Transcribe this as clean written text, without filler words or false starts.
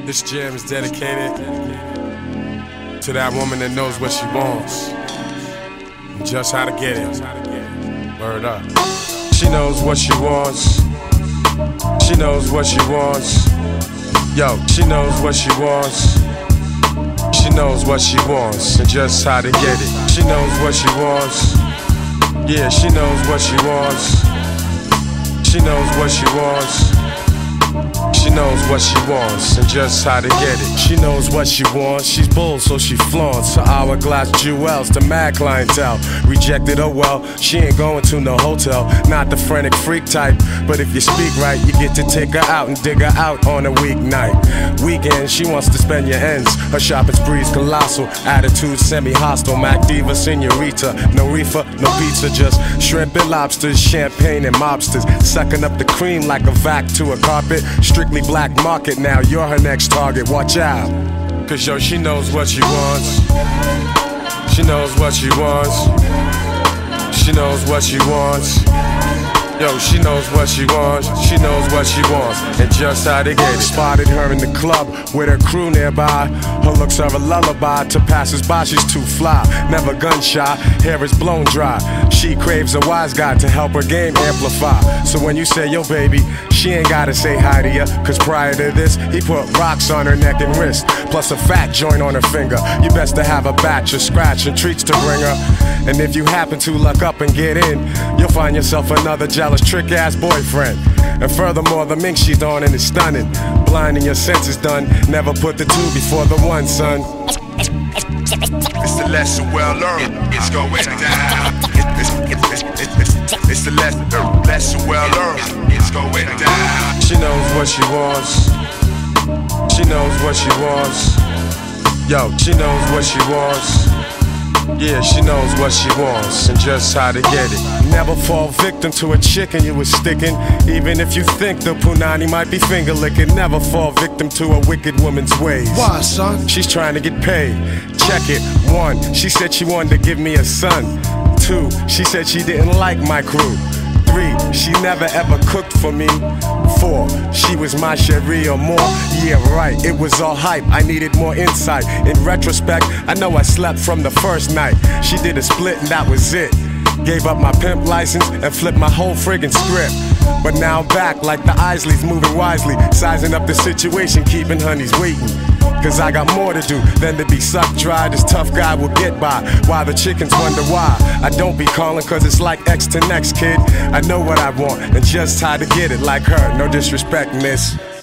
This jam is dedicated to that woman that knows what she wants and just how to get it. Word up. She knows what she wants. She knows what she wants. Yo, she knows what she wants. She knows what she wants and just how to get it. She knows what she wants. Yeah, she knows what she wants. She knows what she wants. She knows what she wants and just how to get it. She knows what she wants, she's bold so she flaunts her hourglass jewels to mad clientele. Rejected, oh well, she ain't going to no hotel. Not the frantic freak type, but if you speak right, you get to take her out and dig her out on a weeknight. Weekend, she wants to spend your ends. Her shopping spree's colossal, attitude semi-hostile. Mac diva, senorita, no reefer, no pizza, just shrimp and lobsters, champagne and mobsters. Sucking up the cream like a vac to a carpet. Strictly black market now, you're her next target, watch out. Cause yo, she knows what she wants. She knows what she wants. She knows what she wants. Yo, she knows what she wants. She knows what she wants and just how to get it. Spotted her in the club with her crew nearby. Her looks are a lullaby to passers-by. She's too fly, never gun shy. Hair is blown dry. She craves a wise guy to help her game amplify. So when you say yo baby, she ain't gotta say hi to ya. Cause prior to this, he put rocks on her neck and wrist, plus a fat joint on her finger. You best to have a batch of scratch and treats to bring her. And if you happen to luck up and get in, you'll find yourself another jealous trick-ass boyfriend. And furthermore, the mink she's on and is stunning. Blinding your senses done. Never put the two before the one, son. It's the lesson well learned. It's going down. It's the lesson well learned. It's going down. She knows what she wants. She knows what she wants. Yo, she knows what she wants. Yeah, she knows what she wants and just how to get it. Never fall victim to a chicken you was sticking. Even if you think the punani might be finger licking. Never fall victim to a wicked woman's ways. Why, son? She's trying to get paid. Check it. 1, she said she wanted to give me a son. 2, she said she didn't like my crew. 3, she never ever cooked for me. 4, she was my cherie or more. Yeah, right, it was all hype, I needed more insight. In retrospect, I know I slept from the first night. She did a split and that was it. Gave up my pimp license and flipped my whole friggin' script. But now I'm back like the Isleys, moving wisely, sizing up the situation, keeping honeys waiting. Cause I got more to do than to be sucked dry. This tough guy will get by, while the chickens wonder why I don't be calling, cause it's like X to next, kid. I know what I want and just how to get it like her. No disrespect, miss.